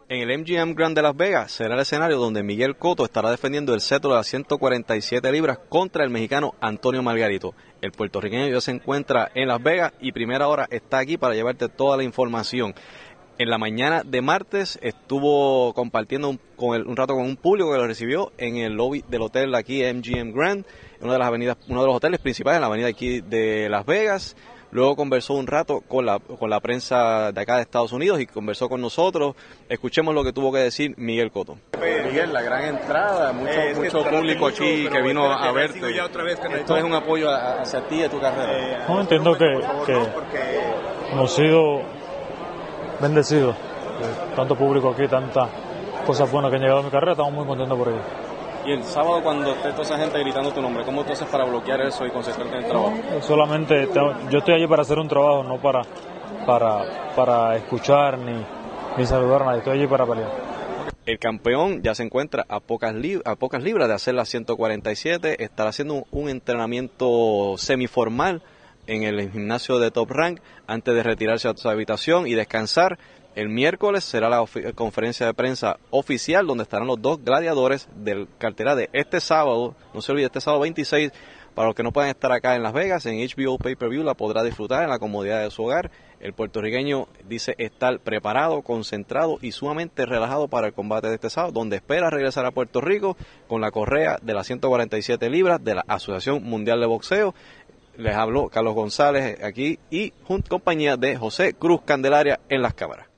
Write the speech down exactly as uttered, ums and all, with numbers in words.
En el M G M Grand de Las Vegas será el escenario donde Miguel Cotto estará defendiendo el cetro de las ciento cuarenta y siete libras contra el mexicano Antonio Margarito. El puertorriqueño ya se encuentra en Las Vegas y Primera Hora está aquí para llevarte toda la información. En la mañana de martes estuvo compartiendo un, con el, un rato con un público que lo recibió en el lobby del hotel aquí M G M Grand, una de las avenidas, uno de los hoteles principales en la avenida aquí de Las Vegas. Luego conversó un rato con la, con la prensa de acá de Estados Unidos y conversó con nosotros. Escuchemos lo que tuvo que decir Miguel Cotto. Miguel, la gran entrada, mucho, eh, mucho público mucho, aquí que vino a verte. Esto es un apoyo hacia ti y a tu carrera. Eh, no, entiendo que, que hemos sido bendecidos. Tanto público aquí, tantas cosas buenas que han llegado a mi carrera, estamos muy contentos por ello. Y el sábado cuando esté toda esa gente gritando tu nombre, ¿cómo tú haces para bloquear eso y concentrarte en el trabajo? No, solamente tengo, yo estoy allí para hacer un trabajo, no para para para escuchar ni, ni saludar a nadie, estoy allí para pelear. El campeón ya se encuentra a pocas, lib a pocas libras de hacer las ciento cuarenta y siete, estará haciendo un, un entrenamiento semiformal en el gimnasio de Top Rank antes de retirarse a su habitación y descansar. El miércoles será la conferencia de prensa oficial donde estarán los dos gladiadores del cartelera de este sábado. No se olvide, este sábado veintiséis, para los que no puedan estar acá en Las Vegas, en H B O Pay-Per-View la podrá disfrutar en la comodidad de su hogar. El puertorriqueño dice estar preparado, concentrado y sumamente relajado para el combate de este sábado, donde espera regresar a Puerto Rico con la correa de las ciento cuarenta y siete libras de la Asociación Mundial de Boxeo. Les habló Carlos González aquí y junto compañía de José Cruz Candelaria en las cámaras.